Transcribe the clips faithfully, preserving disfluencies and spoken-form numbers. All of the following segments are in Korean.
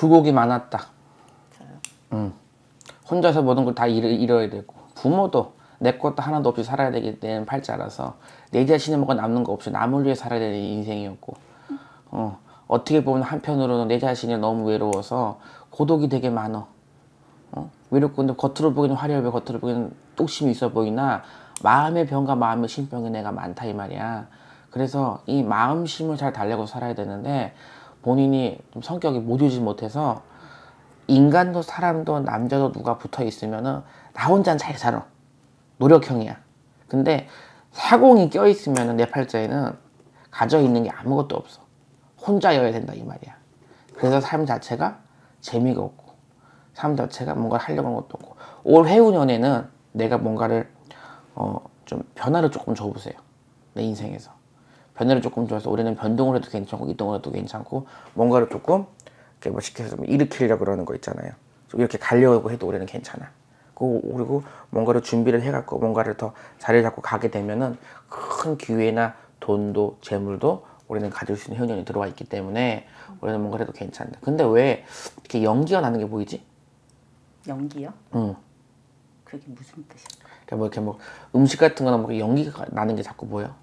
굴곡이 많았다. 저요. 응. 혼자서 모든 걸 다 잃어야 되고 부모도 내 것도 하나도 없이 살아야 되는 팔자라서 내 자신이 뭐가 남는 거 없이 남을 위해 살아야 되는 인생이었고 어, 어떻게 보면 한편으로는 내 자신이 너무 외로워서 고독이 되게 많어. 어? 외롭고 근데 겉으로 보기는 화려해, 겉으로 보기는 뚝심이 있어 보이나 마음의 병과 마음의 신병이 내가 많다 이 말이야. 그래서 이 마음심을 잘 달래고 살아야 되는데 본인이 좀 성격이 모르지 못해서 인간도 사람도 남자도 누가 붙어 있으면은 나 혼자는 잘 살아. 노력형이야. 근데 사공이 껴 있으면은 내 팔자에는 가져 있는 게 아무것도 없어. 혼자여야 된다 이 말이야. 그래서 삶 자체가 재미가 없고 삶 자체가 뭔가 하려고 하는 것도 없고 올 해운년에는 내가 뭔가를 어, 좀 변화를 조금 줘보세요. 내 인생에서 변화를 조금 줘서 올해는 변동을 해도 괜찮고 이동을 해도 괜찮고 뭔가를 조금 이렇게 뭐 시켜서 일으키려고 그러는 거 있잖아요. 좀 이렇게 가려고 해도 올해는 괜찮아. 그리고 뭔가를 준비를 해갖고 뭔가를 더 자리를 잡고 가게 되면은 큰 기회나 돈도 재물도 올해는 가질 수 있는 해운년이 들어와 있기 때문에 올해는 뭔가 해도 괜찮다. 근데 왜 이렇게 연기가 나는 게 보이지? 연기요? 응. 그게 무슨 뜻이야? 그러니까 뭐 이렇게 뭐 음식 같은 거나 뭐 연기가 나는 게 자꾸 보여.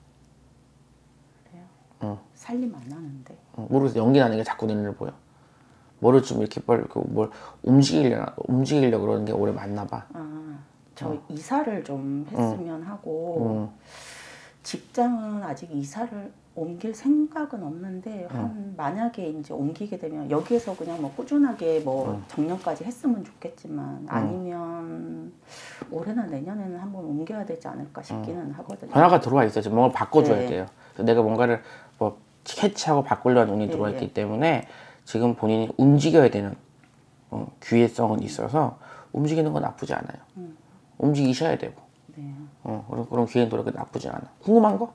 그래요? 응. 살림 안 하는데. 응. 모르겠어. 연기 나는 게 자꾸 눈에 보여. 뭐를 좀 이렇게 뭘, 뭘 움직이려 움직이려고 그러는 게 올해 맞나 봐. 아, 저 어. 이사를 좀 했으면 하고 응. 직장은 아직 이사를 옮길 생각은 없는데 응. 한 만약에 이제 옮기게 되면 여기에서 그냥 뭐 꾸준하게 뭐 응. 정년까지 했으면 좋겠지만 아니면 올해나 내년에는 한번 옮겨야 되지 않을까 싶기는 응. 하거든요. 변화가 들어와 있어. 지금 뭔가 바꿔줘야 네. 돼요. 내가 뭔가를 뭐 캐치하고 바꾸려는 운이 네, 들어와 있기 네. 때문에 지금 본인이 움직여야 되는 어, 기회성은 있어서 움직이는 건 나쁘지 않아요. 음. 움직이셔야 되고 네. 어, 그런, 그런 기회는 노력이 나쁘지 않아. 궁금한 거?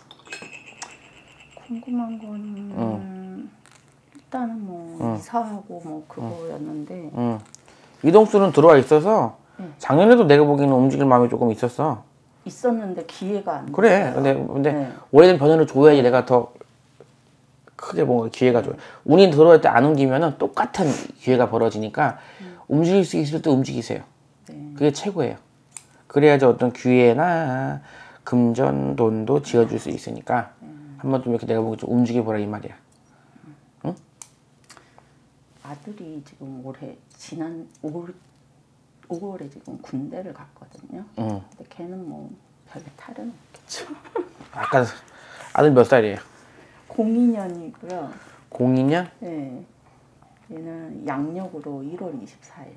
궁금한 거는 응. 일단은 뭐 응. 이사하고 뭐 그거였는데 응. 이동수는 들어와 있어서 네. 작년에도 내가 보기에는 움직일 마음이 조금 있었어. 있었는데 기회가 안 그래. 됐어요. 근데, 근데 네. 오래된 변화를 줘야지 내가 더 크게 뭔가 기회가 줘요. 운이 들어올 때 안 옮기면은 똑같은 기회가 벌어지니까 음. 움직일 수 있을 때 움직이세요. 네. 그게 최고예요. 그래야지 어떤 기회나 금전, 돈도 지어줄 수 있으니까 음. 한번 좀 이렇게 내가 보기 좀 움직여보라 이 말이야. 응? 아들이 지금 올해 지난 올 오월에 지금 군대를 갔거든요. 응. 근데 걔는 뭐 별로 탈은 없겠죠. 아까 아들 몇 살이에요? 공이 년이고요. 공이 년? 네. 얘는 양력으로 일월 이십사일.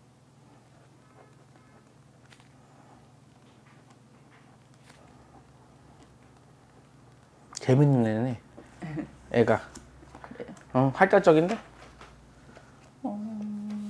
재밌는 애네. 애가. 그래요. 어, 활달적인데? 어...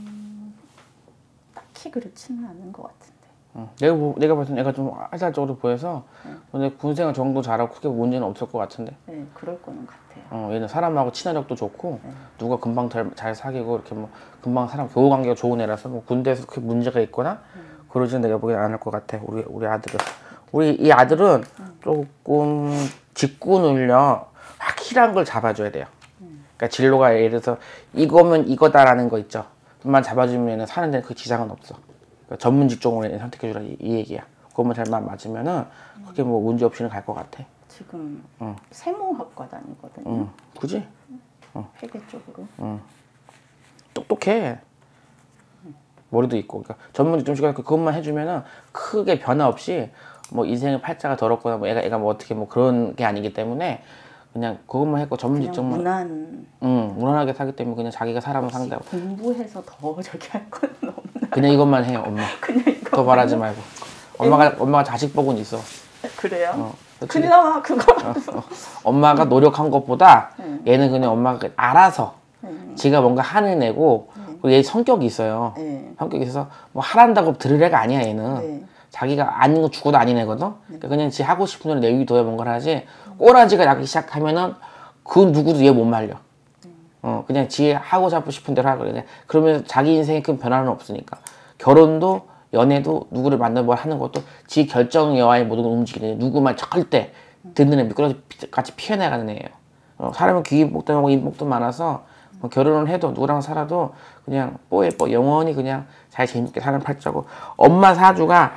딱히 그렇지는 않은 것 같은데. 어, 내가 보, 내가 봤을 때 애가 좀 활달적으로 보여서 네. 근데 군생활 정도 잘하고 크게 문제는 없을 것 같은데. 네, 그럴 거는 같아요. 어, 얘는 사람하고 친화력도 좋고 네. 누가 금방 잘, 잘 사귀고 이렇게 뭐 금방 사람 교우 관계가 좋은 애라서 뭐 군대에서 크게 문제가 있거나 음. 그러지는 내가 보기엔 않을 것 같아. 우리 우리 아들은 우리 이 아들은 음. 조금 직군을요 확실한 걸 잡아줘야 돼요. 음. 그러니까 진로가 예를 들어서 이거면 이거다라는 거 있죠. 그만 잡아주면 사는 데는 그 지장은 없어. 그러니까 전문 직종으로 선택해주라 이, 이 얘기야. 그것만 잘만 맞으면은 크게 뭐 문제 없이는 갈 것 같아. 지금 응. 세무학과 다니거든요. 응. 그지? 회계 쪽으로. 응. 똑똑해. 머리도 있고. 그러니까 전문 직종 시간 그것만 해주면은 크게 변화 없이 뭐 인생의 팔자가 더럽거나 뭐 애가 애가 뭐 어떻게 뭐 그런 게 아니기 때문에 그냥 그것만 했고 전문 그냥 직종만. 무난. 응. 무난하게 사기 때문에 그냥 자기가 사람을 상대하고. 공부해서 더 저기 할 건 없나? 그냥 이것만 해요 엄마. 그냥 이거. 더 바라지 말고. 엄마가 엄마가 자식 복은 있어. 그래요? 어, 큰일 나 그거. 어, 어. 엄마가 노력한 것보다 네. 얘는 그냥 엄마가 알아서 네. 지가 뭔가 하는 애고 네. 그리고 얘 성격이 있어요. 네. 성격이 있어서 뭐 하란다고 들을 애가 아니야 얘는. 네. 자기가 아닌 거 죽어도 아닌 애거든. 그러니까 그냥 지 하고 싶은 대로 내비둬야 뭔가를 하지. 꼬라지가 나기 시작하면은 그 누구도 얘 못 말려. 어 그냥 지 하고 잡고 싶은 대로 하고 그래. 그러면 자기 인생에 큰 변화는 없으니까. 결혼도 연애도 누구를 만나고 뭘 하는 것도 지 결정 여하의 모든 걸 움직이는 누구만 절대 듣는 애 미끄러지 같이 피해나가는 애예요. 어, 사람은 귀인복도 하고 인복도 많아서 뭐 결혼을 해도 누구랑 살아도 그냥 뽀예뻐 영원히 그냥 잘 재밌게 사는 팔자고 엄마 사주가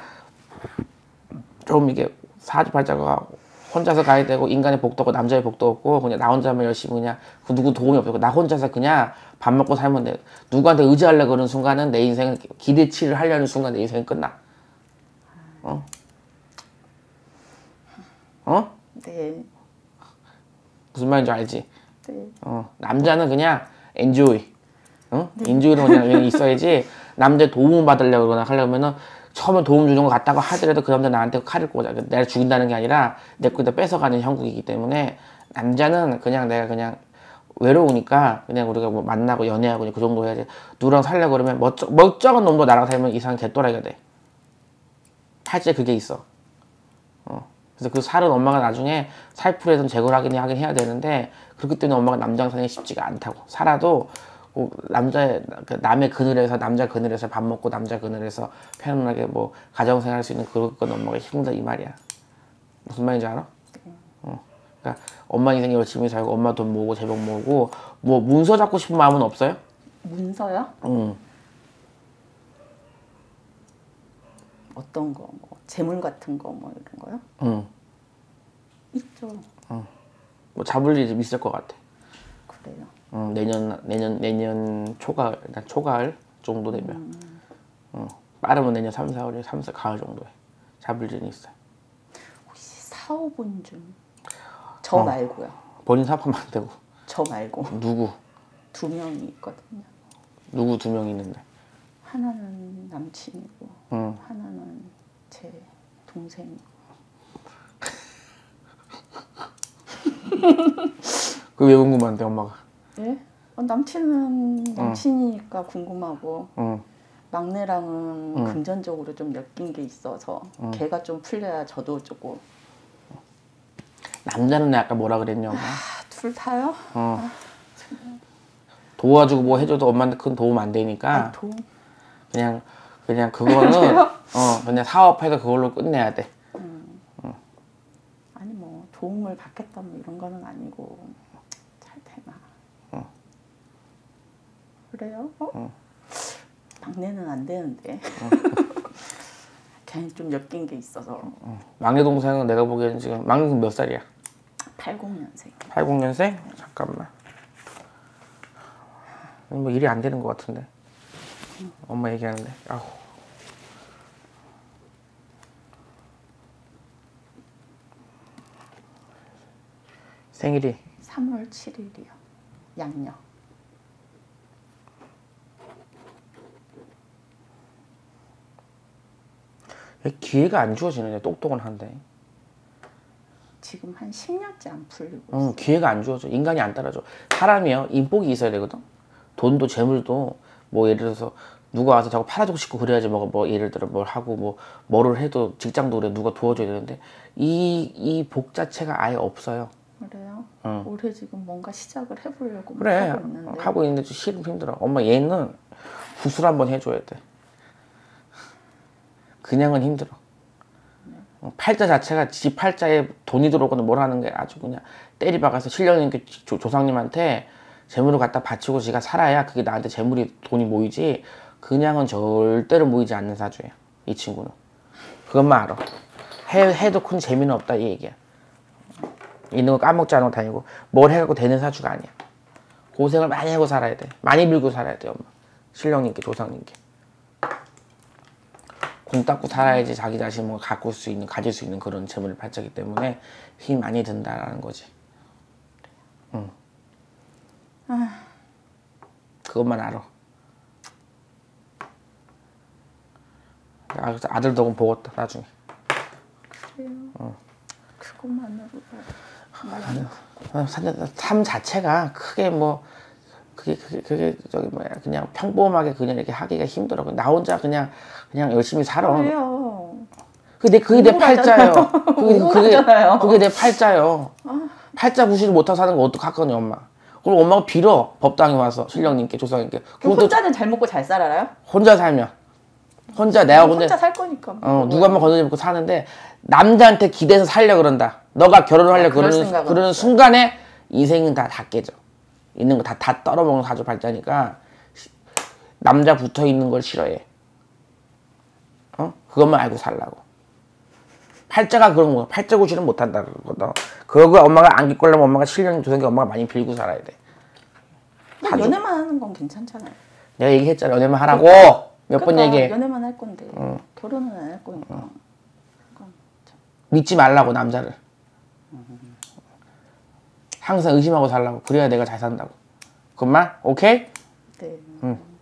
좀 이게 사주 팔자가 혼자서 가야 되고 인간의 복도 없고 남자의 복도 없고 그냥 나 혼자만 열심히 그냥 그 누구 도움이 없고 나 혼자서 그냥 밥 먹고 살면 돼. 누구한테 의지하려고 그러는 순간은 내 인생은 기대치를 하려는 순간 내 인생은 끝나. 어? 어? 네. 무슨 말인지 알지? 네. 어, 남자는 그냥 엔조이. 어? 네. 엔조이로 그냥, 그냥 있어야지 남자 도움을 받으려고 그러나 하려면은 처음에 도움 주는 거 같다고 하더라도 그 남자 나한테 칼을 꽂아. 내가 죽인다는 게 아니라 내 거에다 뺏어가는 형국이기 때문에 남자는 그냥 내가 그냥 외로우니까 그냥 우리가 뭐 만나고 연애하고 그냥 그 정도 해야지. 누구랑 살려고 그러면 멀쩡, 멀쩡한 놈도 나랑 살면 이상한 개또라이가 돼. 팔찌에 그게 있어. 어. 그래서 그 살은 엄마가 나중에 살풀에선 제거를 하긴, 하긴 해야 되는데 그렇기 때문에 엄마가 남자랑 사는 게 쉽지가 않다고. 살아도 뭐 남자의 남의 그늘에서 남자 그늘에서 밥 먹고 남자 그늘에서 편안하게 뭐 가정생활 할 수 있는 그런 건 엄마가 힘들다 이 말이야. 무슨 말인지 알아? 어. 그러니까 엄마 인생 열심히 살고 엄마 돈 모으고 제복 모으고 뭐 문서 잡고 싶은 마음은 없어요? 문서요? 응. 어떤 거? 뭐 재물 같은 거 뭐 이런 거요? 응. 있죠. 응. 뭐 잡을 일이 있을 것 같아. 그래요. 응, 내년 내년 내년 초가을 일단 초가을 정도 되면 음. 응, 빠르면 내년 삼, 사월에 삼, 사 가을 정도에 잡을 일이 있어요. 혹시 사업은 좀 저 어. 말고요. 본인 사업하면 안 되고. 저 말고. 누구? 두 명이 있거든요. 누구 두 명 있는데? 하나는 남친이고 응. 하나는 제 동생이고. 그게 왜 궁금한데 엄마가? 예? 어, 남친은 남친이니까 응. 궁금하고 응. 막내랑은 응. 금전적으로 좀 엮인 게 있어서 응. 걔가 좀 풀려야 저도 조금. 남자는 아까 뭐라 그랬냐 엄마? 아, 둘 다요? 어. 아, 도와주고 뭐 해줘도 엄마한테 큰 도움 안 되니까 아니, 도움. 그냥 그냥 그거는 어 그냥 사업해서 그걸로 끝내야 돼. 음. 응. 아니 뭐 도움을 받겠다 뭐 이런 거는 아니고 잘 되나. 응. 그래요? 어? 응. 막내는 안 되는데. 응. 괜히 좀 엮인 게 있어서. 응. 막내 동생은 내가 보기에는 지금 막내 동생 몇 살이야? 팔십 년생. 팔십 년생? 잠깐만. 뭐 일이 안 되는 것 같은데. 응. 엄마 얘기하는데. 아우. 생일이? 삼월 칠일이요. 양력. 기회가 안 주어지네. 똑똑은 한데. 지금 한 십 년째 안 풀리고 있어. 응, 기회가 안 주어져. 인간이 안 따라줘. 사람이요. 인복이 있어야 되거든. 돈도 재물도 뭐 예를 들어서 누가 와서 자꾸 팔아주고 싶고 그래야지 뭐, 뭐 예를 들어 뭘 하고 뭐 뭐를 해도 직장도 그래 누가 도와줘야 되는데 이 이 복 자체가 아예 없어요. 그래요? 응. 올해 지금 뭔가 시작을 해보려고 그래 하고 있는데. 하고 있는데 좀 싫으면 힘들어. 엄마 얘는 구슬 한번 해줘야 돼. 그냥은 힘들어. 네. 팔자 자체가 지 팔자에 돈이 들어오거나 뭘 하는 게 아주 그냥 때리박아서 신령님께 조상님한테 재물을 갖다 바치고 지가 살아야 그게 나한테 재물이 돈이 모이지 그냥은 절대로 모이지 않는 사주예요. 이 친구는. 그것만 알아. 해, 해도 큰 재미는 없다 이 얘기야. 있는 거 까먹지 않고 다니고 뭘 해갖고 되는 사주가 아니야. 고생을 많이 하고 살아야 돼. 많이 빌고 살아야 돼 엄마. 신령님께 조상님께. 공 닦고 살아야지 자기 자신 뭐 가꿀 수 있는 가질 수 있는 그런 재물을 발자기 때문에 힘이 많이 든다라는 거지. 응. 아. 그것만 알아. 아, 아들 덕은 보겠다 나중에. 그래요. 어. 그것만으로도 삶 자체가 크게 뭐 그게 그게 그게 저기 뭐야 그냥 평범하게 그냥 이렇게 하기가 힘들어. 나 혼자 그냥 그냥 열심히 살아. 그래요. 그게 그게 내 팔자예요. 그게 그게 그게 내 팔자요. 아. 팔자 구실을 못하고 사는 거 어떡하거니 엄마. 그리고 엄마가 빌어 법당에 와서 신령님께 조상님께. 그럼 혼자는 잘 먹고 잘 살아요? 혼자 살면 혼자 내가 혼자 혼자 살 거니까. 어 누가 한번 건드려 먹고 사는데 남자한테 기대서 살려 그런다. 너가 결혼을 하려 아, 그러는 그러는 순간에 인생은 다 다 깨져. 있는 거 다 다 떨어먹는 사주 팔자니까 남자 붙어 있는 걸 싫어해. 어? 그것만 알고 살라고. 팔자가 그런 거, 팔자 고시는 못한다 그러거든. 그거 엄마가 안기 꼴려면 엄마가 칠 년 조상기 엄마가 많이 빌고 살아야 돼. 근데 연애만 하는 건 괜찮잖아요. 내가 얘기했잖아. 연애만 하라고. 몇 번 그러니까 얘기해. 연애만 할 건데 응. 결혼은 안 할 거니까. 응. 믿지 말라고 남자를. 항상 의심하고 살라고. 그래야 내가 잘 산다고. 그만? 오케이? 네. 응.